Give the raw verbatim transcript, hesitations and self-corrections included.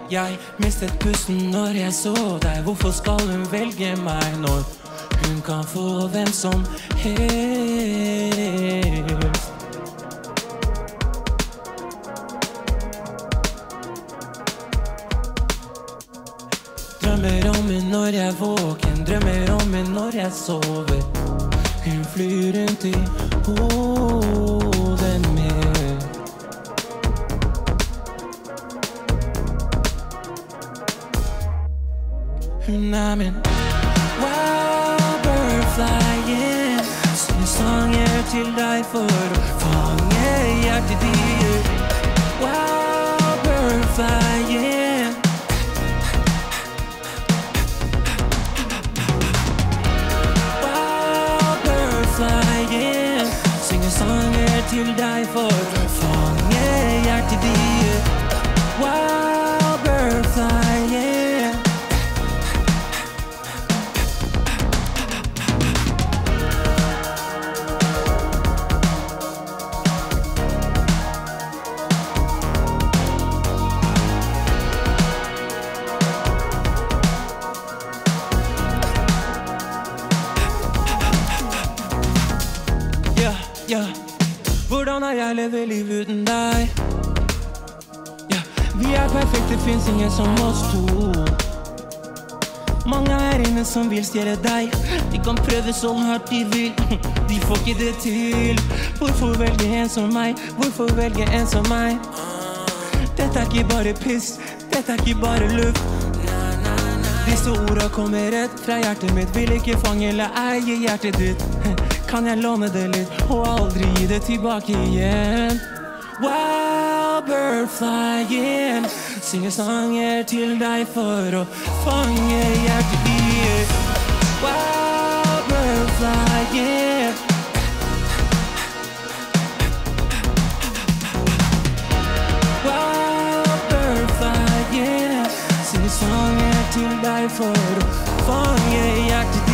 Jeg mistet pusten når jeg så deg. Hvorfor skal hun velge meg når hun kan få hvem som helst? Drømmer om henne når jeg er våken, drømmer om henne når jeg sover. Hun flyr rundt i hodet mitt. Hun er min wild butterfly, yeah. Synger sanger til deg for å fange hjertet ditt. Wild butterfly, yeah. Wild butterfly, yeah. Synger sanger til deg for å fange hjertet ditt. Wild butterfly, yeah. Ja, hvordan har jeg levet liv uten deg? Ja, vi er perfekte, finnes ingen som oss to. Mange her inne som vil stjele deg. De kan prøve så hardt de vil, de får ikke det til. Hvorfor velge en som meg? Hvorfor velge en som meg? Dette er ikke bare piss, dette er ikke bare luft. Disse ordene kommer rett fra hjertet mitt. Vil ikke fange eller eie hjertet ditt. Kan jeg låne det litt og aldri gi det tilbake igjen? Wild butterfly, yeah. Synger sanger til deg for å fange hjertet ditt. Wild butterfly, yeah. Wild butterfly, yeah. Synger sanger til deg for å fange hjertet ditt.